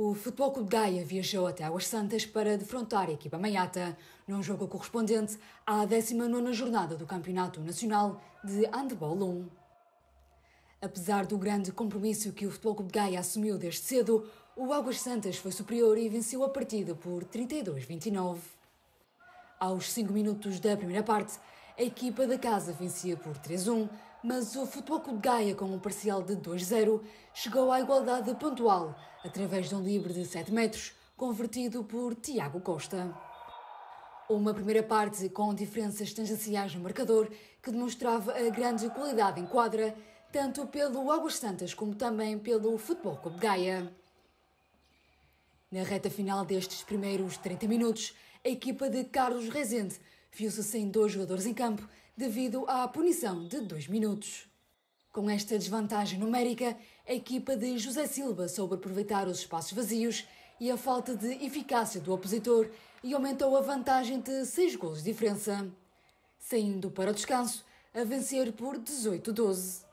O Futebol Clube de Gaia viajou até Águas Santas para defrontar a equipa maiata, num jogo correspondente à 19ª jornada do Campeonato Nacional de Handball 1. Apesar do grande compromisso que o Futebol Clube de Gaia assumiu desde cedo, o Águas Santas foi superior e venceu a partida por 32-29. Aos 5 minutos da primeira parte, a equipa da casa vencia por 3-1, mas o Futebol Clube de Gaia, com um parcial de 2-0, chegou à igualdade pontual através de um livre de 7 metros, convertido por Tiago Costa. Uma primeira parte com diferenças tangenciais no marcador que demonstrava a grande qualidade em quadra, tanto pelo Águas Santas como também pelo Futebol Clube de Gaia. Na reta final destes primeiros 30 minutos, a equipa de Carlos Rezende viu-se sem 2 jogadores em campo devido à punição de 2 minutos. Com esta desvantagem numérica, a equipa de José Silva soube aproveitar os espaços vazios e a falta de eficácia do opositor e aumentou a vantagem de 6 golos de diferença, saindo para o descanso a vencer por 18-12.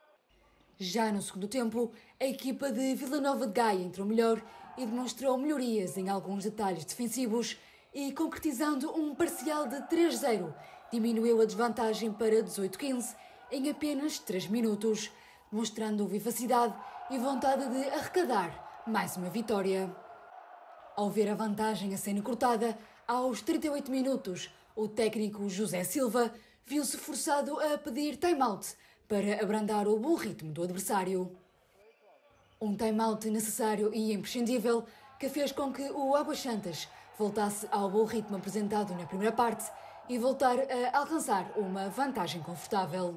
Já no segundo tempo, a equipa de Vila Nova de Gaia entrou melhor e demonstrou melhorias em alguns detalhes defensivos e, concretizando um parcial de 3-0, diminuiu a desvantagem para 18-15 em apenas 3 minutos, mostrando vivacidade e vontade de arrecadar mais uma vitória. Ao ver a vantagem a ser encurtada, aos 38 minutos, o técnico José Silva viu-se forçado a pedir time-out para abrandar o bom ritmo do adversário. Um time-out necessário e imprescindível que fez com que o Águas Santas voltasse ao bom ritmo apresentado na primeira parte e voltar a alcançar uma vantagem confortável.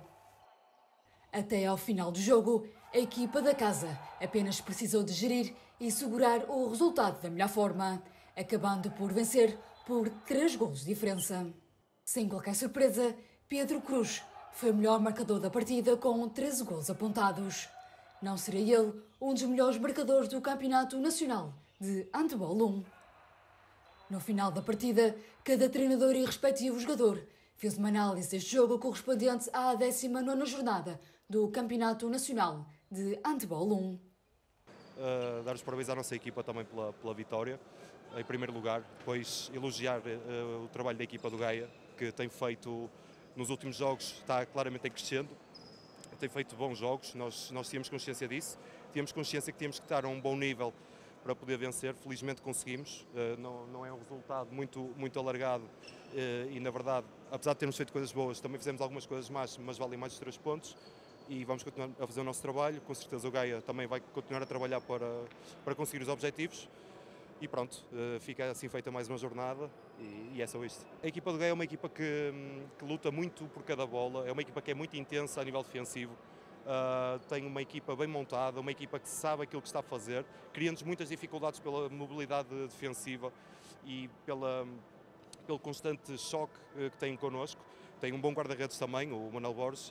Até ao final do jogo, a equipa da casa apenas precisou de gerir e segurar o resultado da melhor forma, acabando por vencer por 3 golos de diferença. Sem qualquer surpresa, Pedro Cruz foi o melhor marcador da partida com 13 golos apontados. Não seria ele um dos melhores marcadores do Campeonato Nacional de Handball 1. No final da partida, cada treinador e respectivo jogador fez uma análise deste jogo correspondente à 19ª jornada do Campeonato Nacional de Handball 1. Dar os parabéns à nossa equipa também pela vitória, em primeiro lugar. Depois elogiar o trabalho da equipa do Gaia, que tem feito, nos últimos jogos, está claramente em crescendo. Tem feito bons jogos, nós tínhamos consciência disso. Tínhamos consciência que tínhamos que estar a um bom nível para poder vencer. Felizmente conseguimos. Não é um resultado muito alargado e, na verdade, apesar de termos feito coisas boas, também fizemos algumas coisas más, mas valem mais de 3 pontos. E vamos continuar a fazer o nosso trabalho. Com certeza o Gaia também vai continuar a trabalhar para conseguir os objetivos. E pronto, fica assim feita mais uma jornada e é só isto. A equipa do Gaia é uma equipa que luta muito por cada bola, é uma equipa que é muito intensa a nível defensivo, tem uma equipa bem montada, uma equipa que sabe aquilo que está a fazer, cria-nos muitas dificuldades pela mobilidade defensiva e pelo constante choque que têm connosco. Tem um bom guarda-redes também, o Manuel Borges,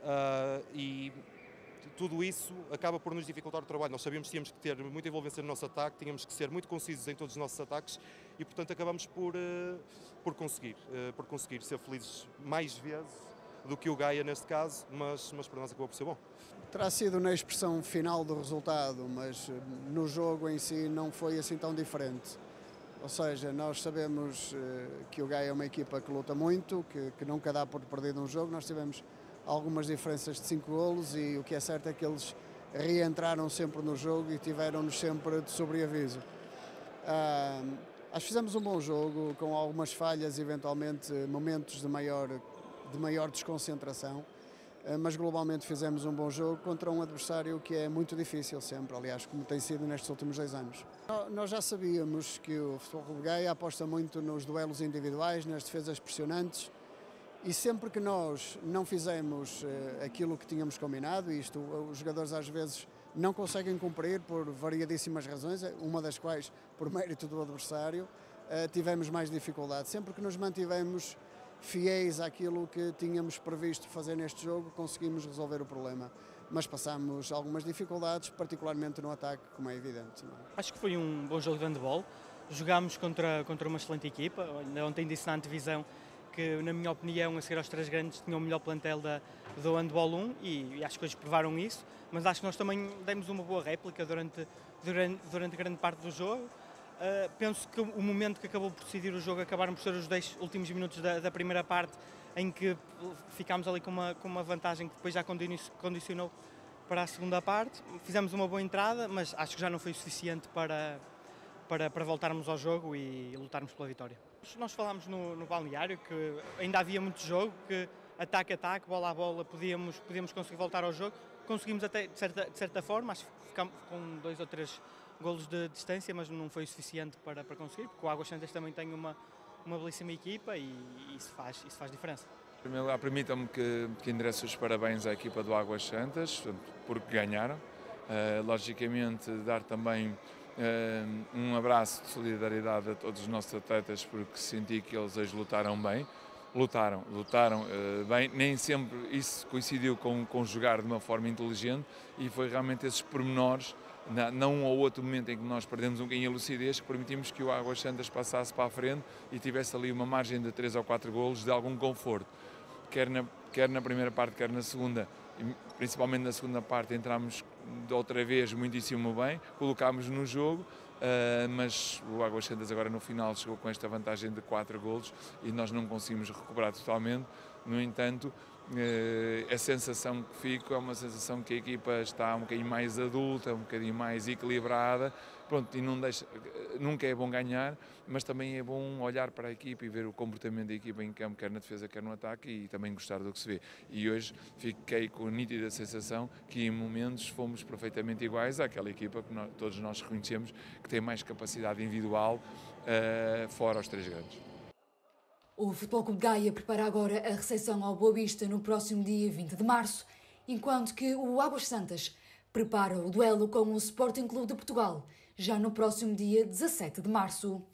e tudo isso acaba por nos dificultar o trabalho. Nós sabíamos que tínhamos que ter muita envolvência no nosso ataque, tínhamos que ser muito concisos em todos os nossos ataques e, portanto, acabamos por conseguir ser felizes mais vezes do que o Gaia neste caso, mas para nós acabou por ser bom. Terá sido na expressão final do resultado, mas no jogo em si não foi assim tão diferente. Ou seja, nós sabemos que o Gaia é uma equipa que luta muito, que nunca dá por perdido um jogo. Nós tivemos algumas diferenças de 5 golos e o que é certo é que eles reentraram sempre no jogo e tiveram-nos sempre de sobreaviso. Acho que fizemos um bom jogo, com algumas falhas, eventualmente momentos de maior desconcentração, mas globalmente fizemos um bom jogo contra um adversário que é muito difícil sempre, aliás, como tem sido nestes últimos 2 anos. Nós já sabíamos que o Futebol Clube de Gaia aposta muito nos duelos individuais, nas defesas pressionantes, e sempre que nós não fizemos aquilo que tínhamos combinado, isto os jogadores às vezes não conseguem cumprir por variadíssimas razões, uma das quais por mérito do adversário, tivemos mais dificuldade. Sempre que nos mantivemos fiéis àquilo que tínhamos previsto fazer neste jogo, conseguimos resolver o problema. Mas passamos algumas dificuldades, particularmente no ataque, como é evidente. Acho que foi um bom jogo de handball. Jogámos contra uma excelente equipa. Ontem disse na antevisão que, na minha opinião, a seguir aos 3 grandes, tinha o melhor plantel do Handball 1 e acho que hoje provaram isso, mas acho que nós também demos uma boa réplica durante grande parte do jogo. Penso que o momento que acabou por decidir o jogo acabaram por ser os 10 últimos minutos da primeira parte, em que ficámos ali com uma vantagem que depois já condicionou para a segunda parte. Fizemos uma boa entrada, mas acho que já não foi suficiente para voltarmos ao jogo e lutarmos pela vitória. Nós falámos no balneário que ainda havia muito jogo, que ataque, bola a bola, podíamos conseguir voltar ao jogo. Conseguimos até, de certa forma, acho que ficámos com 2 ou 3 golos de distância, mas não foi suficiente para conseguir, porque o Águas Santas também tem uma belíssima equipa e isso faz diferença. Em primeiro lugar, permitam-me que endereço os parabéns à equipa do Águas Santas, porque ganharam. Logicamente, dar também um abraço de solidariedade a todos os nossos atletas, porque senti que eles hoje lutaram bem. Lutaram bem, nem sempre isso coincidiu com jogar de uma forma inteligente e foi realmente esses pormenores, num ou outro momento em que nós perdemos um bocadinho a lucidez, que permitimos que o Águas Santas passasse para a frente e tivesse ali uma margem de 3 ou 4 golos de algum conforto. Quer na primeira parte, quer na segunda, principalmente na segunda parte, entramos de outra vez muitíssimo bem, colocámos no jogo, mas o Águas Santas agora no final chegou com esta vantagem de 4 golos e nós não conseguimos recuperar totalmente. No entanto, a sensação que fico é uma sensação que a equipa está um bocadinho mais adulta, um bocadinho mais equilibrada. Pronto, e nunca é bom ganhar, mas também é bom olhar para a equipa e ver o comportamento da equipa em campo, quer na defesa, quer no ataque, e também gostar do que se vê. E hoje fiquei com a nítida sensação que em momentos fomos perfeitamente iguais àquela equipa que todos nós reconhecemos que tem mais capacidade individual fora os 3 grandes. O Futebol Clube Gaia prepara agora a recepção ao Boa Vista no próximo dia 20 de março, enquanto que o Águas Santas prepara o duelo com o Sporting Clube de Portugal, já no próximo dia 17 de março.